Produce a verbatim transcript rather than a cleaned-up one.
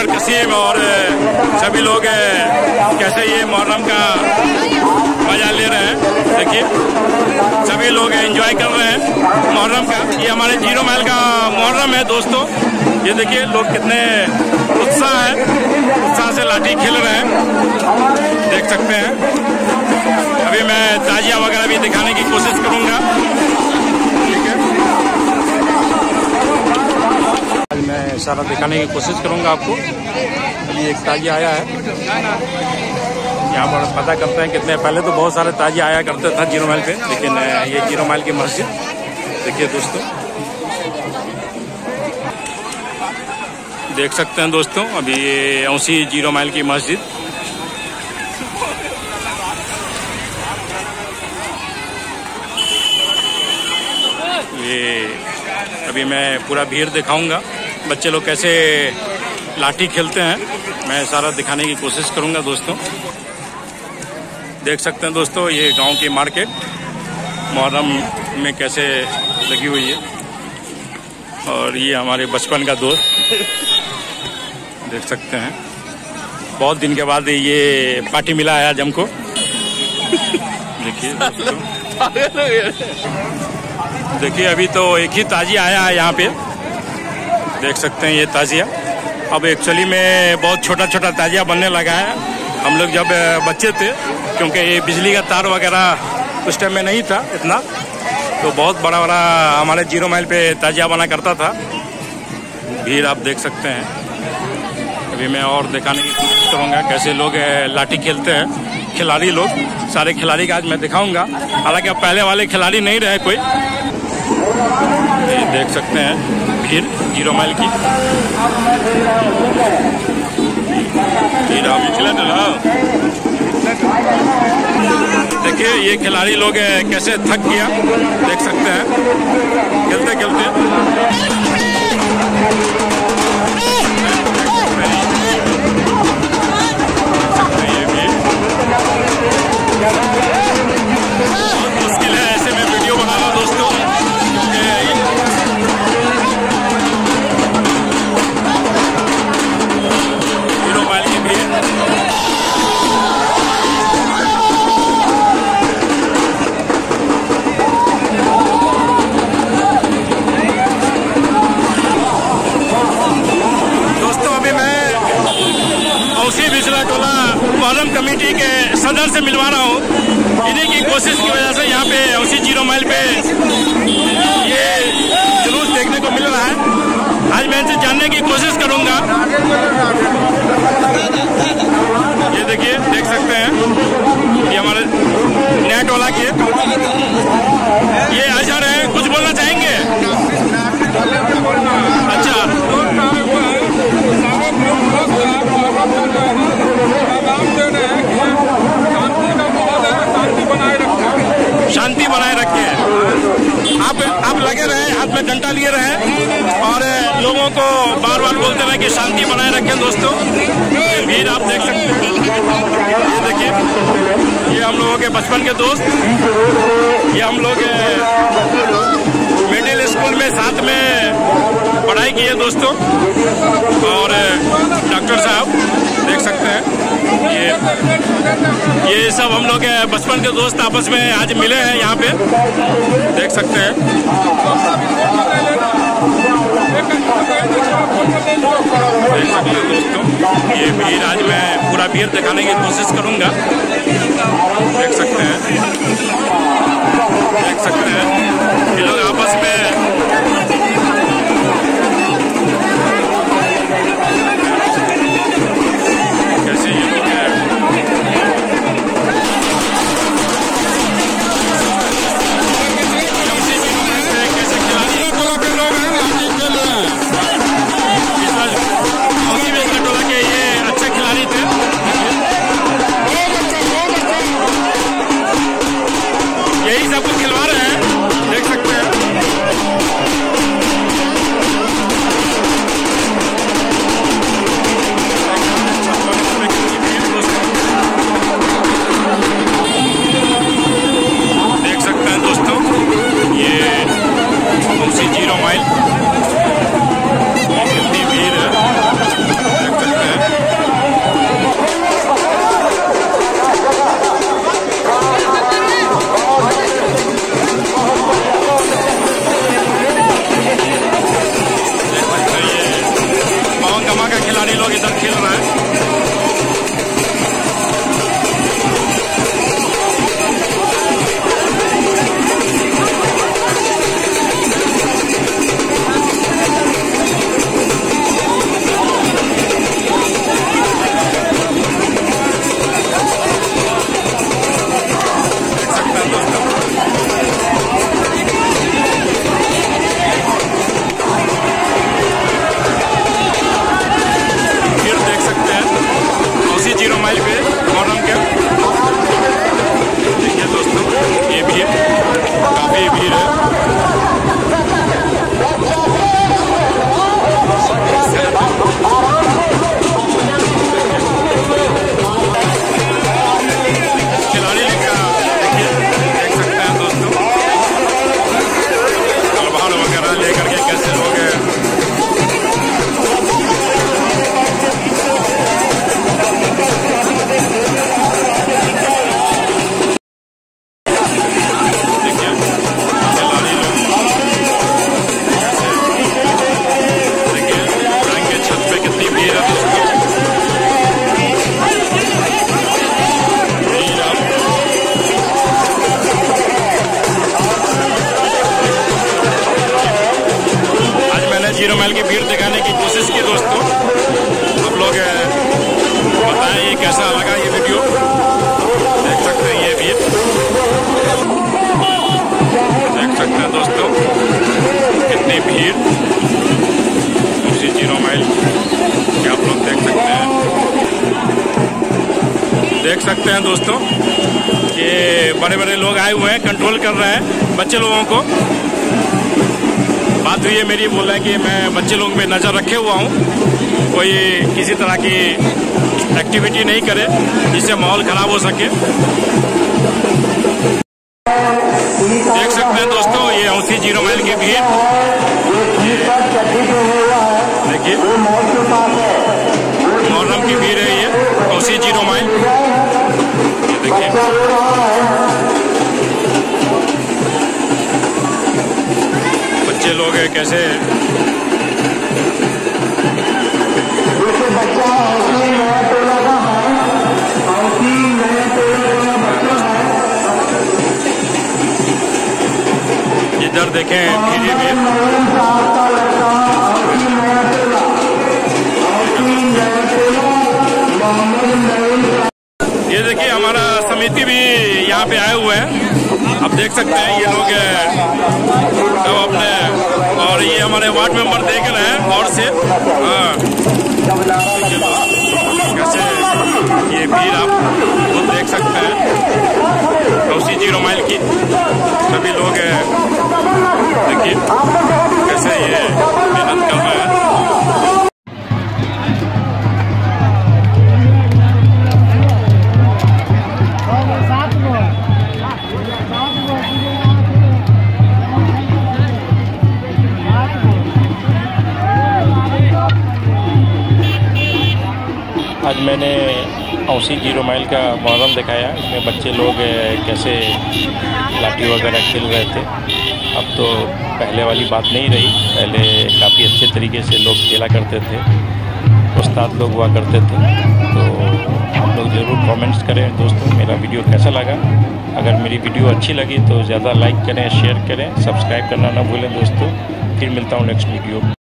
Doctor कसीम और सभी लोग कैसे ये मुहर्रम का मजा ले रहे हैं। देखिए सभी लोग एंजॉय कर रहे हैं मुहर्रम का। ये हमारे जीरो माइल का मुहर्रम है दोस्तों। ये देखिए लोग कितने उत्साह है, उत्साह से लाठी खेल रहे हैं, देख सकते हैं। अभी मैं ताजिया वगैरह भी दिखाने की कोशिश करूंगा। ठीक है, आज मैं सारा दिखाने की कोशिश करूंगा आपको। अभी एक ताजिया आया है, यहाँ पर पता करते हैं कितने। पहले तो बहुत सारे ताजिया आया करते था जीरो माइल पे, लेकिन ये जीरो माइल की मस्जिद देखिए दोस्तों, देख सकते हैं दोस्तों। अभी ये औसी जीरो माइल की मस्जिद, ये अभी मैं पूरा भीड़ दिखाऊंगा। बच्चे लोग कैसे लाठी खेलते हैं मैं सारा दिखाने की कोशिश करूंगा दोस्तों। देख सकते हैं दोस्तों ये गांव की मार्केट मुहर्रम में कैसे लगी हुई है। और ये हमारे बचपन का दोस्त देख सकते हैं। बहुत दिन के बाद ये पार्टी मिला है आज हमको। देखिए दोस्तों, देखिए अभी तो एक ही ताजिया आया है यहाँ पे, देख सकते हैं ये ताजिया। अब एक्चुअली में बहुत छोटा छोटा ताजिया बनने लगा है। हम लोग जब बच्चे थे, क्योंकि ये बिजली का तार वगैरह उस टाइम में नहीं था इतना, तो बहुत बड़ा बड़ा हमारे जीरो माइल पे ताजिया बना करता था। भीड़ आप देख सकते हैं। अभी मैं और दिखाने की कोशिश करूँगा कैसे लोग लाठी खेलते हैं, खिलाड़ी लोग। सारे खिलाड़ी का आज मैं दिखाऊंगा, हालांकि अब पहले वाले खिलाड़ी नहीं रहे कोई। ये देख सकते हैं भीड़ जीरो माइल की। देखिए ये खिलाड़ी लोग कैसे थक गया, देख सकते हैं खेलते खेलते। बहुत मुश्किल है ऐसे में वीडियो बनाना दोस्तों, जीरो माइल की भीड़। दोस्तों अभी मैं औसी बिजला टोला मुहर्रम कमेटी के सदर से मिलवा रहा हूँ। इन्हीं की कोशिश की वजह से यहाँ पे औसी जीरो माइल पे ये जुलूस देखने को मिल रहा है। आज मैं इनसे जानने की कोशिश करूँगा। ये देखिए देख सकते हैं ये हमारे नया टोला के ये अजहर है, कुछ बोलना चाहेंगे? अच्छा, शांति बनाए रखे। आप आप लगे रहे, हाथ में डंडा लिए रहे और लोगों को बार बार बोलते रहे कि शांति बनाए रखें दोस्तों। भीड़ आप देख सकते हैं। ये देखिए ये हम लोगों के बचपन के दोस्त, ये हम लोग मिडिल स्कूल में साथ में पढ़ाई की है दोस्तों। और डॉक्टर साहब देख सकते हैं ये ये सब हम लोग बचपन के दोस्त आपस में आज मिले हैं यहाँ पे, देख सकते हैं। देख सकते हैं दोस्तों ये भीड़, आज मैं पूरा भीड़ दिखाने की कोशिश करूँगा। देख सकते हैं, देख सकते हैं ये लोग आपस में कैसे ये लोग हैं। कैसे खिलाड़ी टोला के लोग हैं, टोला के ये अच्छे खिलाड़ी थे। यही सब कुछ खिलवा रहे हैं, देख सकते हैं। कैसा लगा ये वीडियो, देख सकते हैं ये भीड़, देख सकते हैं दोस्तों कितनी भीड़ उसी जीरो माइल के आप लोग देख सकते हैं। देख सकते हैं दोस्तों ये बड़े बड़े लोग आए हुए हैं, कंट्रोल कर रहे हैं बच्चे लोगों को। बात हुई है मेरी, बोल रहे हैं कि मैं बच्चे लोगों पे नज़र रखे हुआ हूँ, कोई किसी तरह की एक्टिविटी नहीं करे जिससे माहौल खराब हो सके। देख सकते हैं दोस्तों ये औसी जीरो माइल की भीड़, देखिए मुहर्रम की भीड़ है ये औसी जीरो माइल, देखिए बच्चे लोग कैसे इधर देखें धीरे धीरे ये देखिए हमारा समिति भी यहाँ पे आए हुए हैं, आप देख सकते हैं ये लोग सब अपने, और ये हमारे वार्ड मेंबर देख रहे हैं और से हाँ कैसे ये भीड़ आप खुद देख सकते हैं औसी जीरो माइल की, सभी लोग देखिए कैसे ये मेहनत कर रहे हैं। आज मैंने औसी जीरो माइल का मुहर्रम दिखाया, इसमें बच्चे लोग कैसे लाठी वगैरह खेल रहे थे। अब तो पहले वाली बात नहीं रही, पहले काफ़ी अच्छे तरीके से लोग खेला करते थे, उस्ताद लोग हुआ करते थे। तो आप लोग ज़रूर कमेंट्स करें दोस्तों मेरा वीडियो कैसा लगा। अगर मेरी वीडियो अच्छी लगी तो ज़्यादा लाइक करें, शेयर करें, सब्सक्राइब करना ना भूलें दोस्तों। फिर मिलता हूँ नेक्स्ट वीडियो।